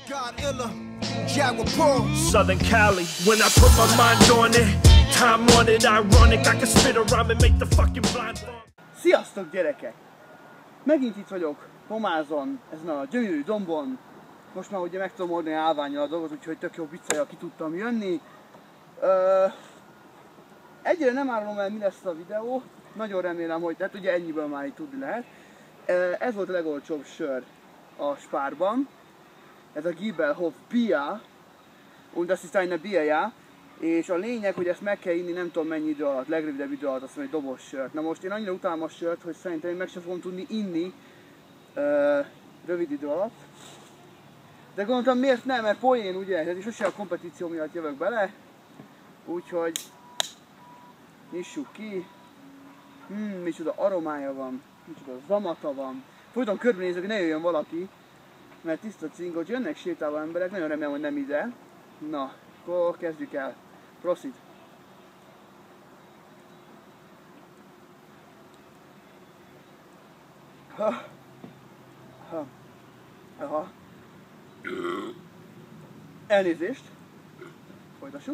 Southern Cali, when I put my mind on it, time on it, ironic, I can spit around and make the fucking blind fall. Sziasztok gyerekek! Megint itt vagyok Pomázon, ezen a gyönyörű dombon. Most már ugye meg tudom oldani állvánnyal a dolgot, úgyhogy tök jó viccel ki tudtam jönni. Egyre nem árulom el, mi lesz a videó. Nagyon remélem, hogy hát ugye ennyiből már így tudni lehet. Ez volt a legolcsóbb sör a Spárban. Ez a Giebelhof Bier. Und das ist eine Bier, ja. És a lényeg, hogy ezt meg kell inni nem tudom mennyi idő alatt, legrövidebb idő alatt, azt mondom, egy dobos sört. Na most én annyira utálom a sört, hogy szerintem én meg sem fogom tudni inni rövid idő alatt. De gondoltam miért nem, mert poén ugye, tehát sose a kompetíció miatt jövök bele. Úgyhogy nyissuk ki. Micsoda aromája van, micsoda zamata van. Folyton körbenézek, hogy ne jöjjön valaki, mert tiszta cink, hogy jönnek sétáló emberek, nagyon remélem, hogy nem ide. Na, akkor kezdjük el. Proszit! Elnézést! Folytassuk!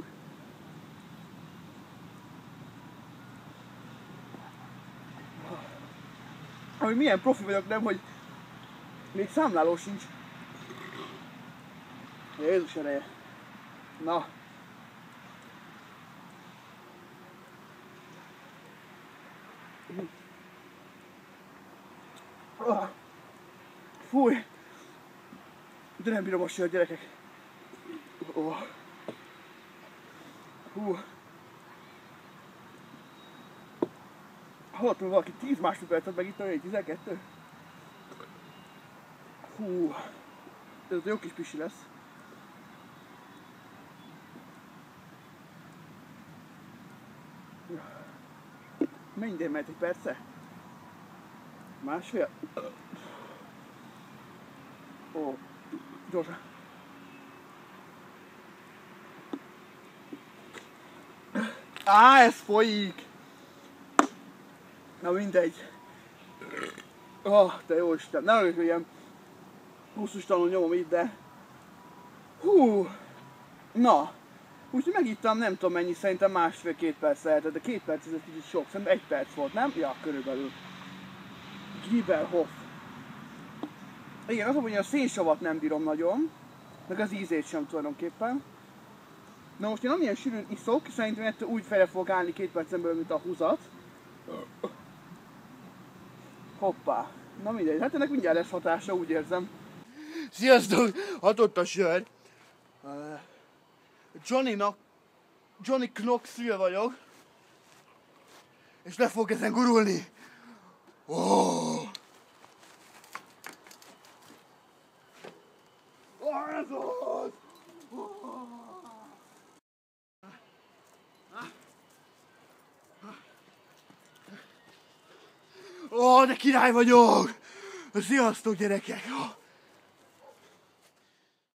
Hogy milyen profi vagyok, nem, hogy még számláló sincs. Jézus ereje! Na! Fúj! De nem bírom a sört, gyerekek! Hú! Hallottam, valaki 10 másodpercet meg itt a 12? Hú! Ez jó kis pisi lesz. Mennyi idő mehet egy perce? Másfél? Ó, gyorsan. Ez folyik! Na mindegy. De jó Isten, nem olyan, hogy ilyen busztustalanul nyomom itt, de... Hú! Na! Úgyhogy megittam, nem tudom mennyi, szerintem másfél-két perc lehetett, de 2 perc ez egy kicsit sok, szerintem 1 perc volt, nem? Ja, körülbelül. Giebelhof. Igen, az, hogy a szénsavat nem bírom nagyon, meg az ízét sem tulajdonképpen. Na most én amilyen sűrűn iszok, szerintem ettől úgy fejre fogok állni 2 percen belül, mint a húzat. Hoppá. Na mindegy, hát ennek mindjárt lesz hatása, úgy érzem. Sziasztok! Hatott a sör. Johnny Knoxville vagyok. És le fogok ezen gurulni. Ez az! De király vagyok! Sziasztok gyerekek!